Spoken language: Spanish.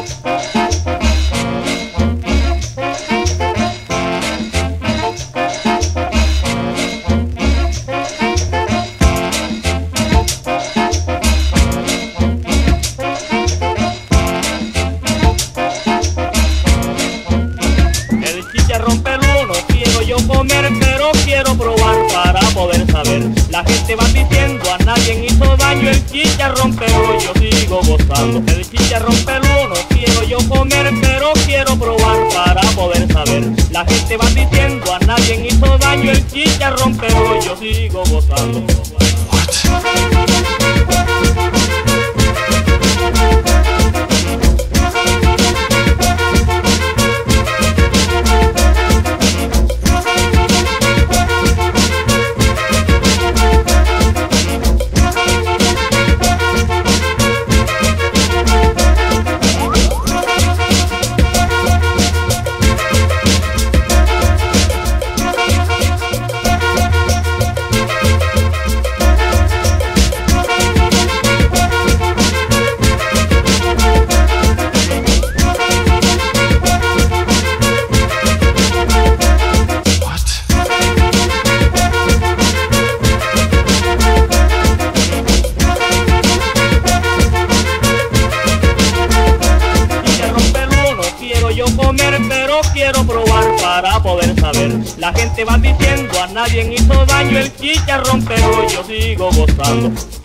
Chicharrón peludo quiero yo comer, pero quiero probar para poder saber. La gente va diciendo a nadie hizo daño el chicharrón, pero yo sigo gozando. El chicharrón peludo quiero yo comer, pero quiero probar para poder saber. La gente va diciendo a nadie hizo daño el chicharrón, pero yo sigo gozando. Comer, pero quiero probar para poder saber. La gente va diciendo a nadie hizo daño el chicharrón, pero yo sigo gozando.